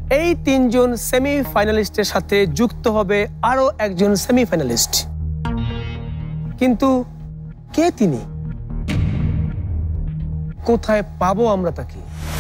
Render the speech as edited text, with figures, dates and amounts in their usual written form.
এই তিনজন সেমিফাইনালিস্টের সাথে যুক্ত হবে আরো একজন সেমিফাইনালিস্ট। কিন্তু কে তিনি? কোথায় পাবো আমরা তাকে?